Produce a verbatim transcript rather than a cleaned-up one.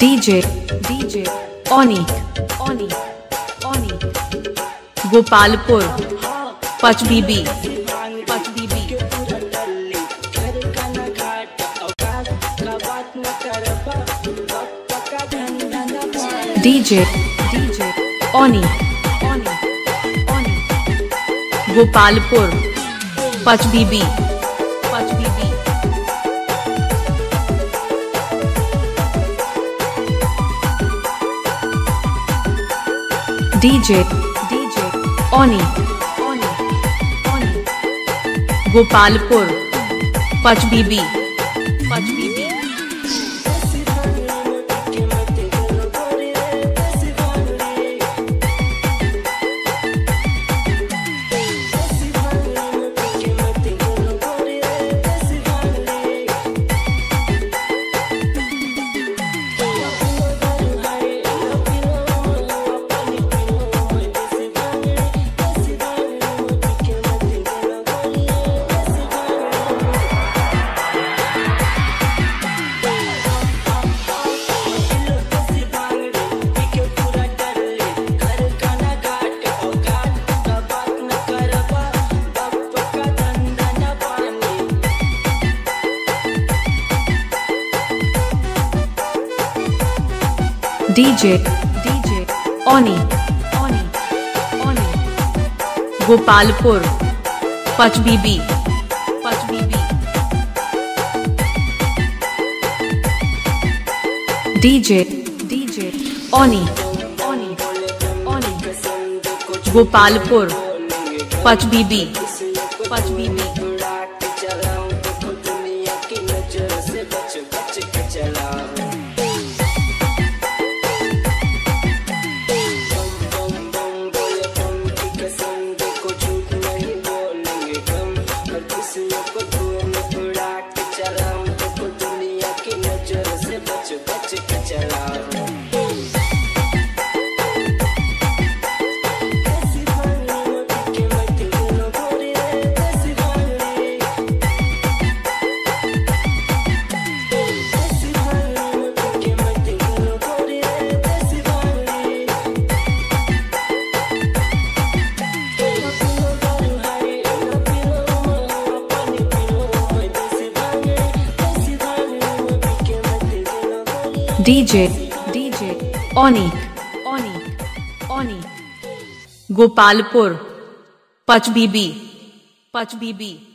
DJ DJ Onik Onik Onik Gopalpur Pachbibi Pachbibi DJ DJ Onik Onik Onik Gopalpur Pachbibi Pachbibi DJ DJ Onik Onik Onik Gopalpur Pachbibi Pachbibi DJ DJ Onik Onik Onik Gopalpur Pachbibi Pachbibi DJ DJ Onik Onik Onik Gopalpur Pachbibi Pachbibi DJ DJ Onik Onik Onik Gopalpur Pachbibi पचबीबी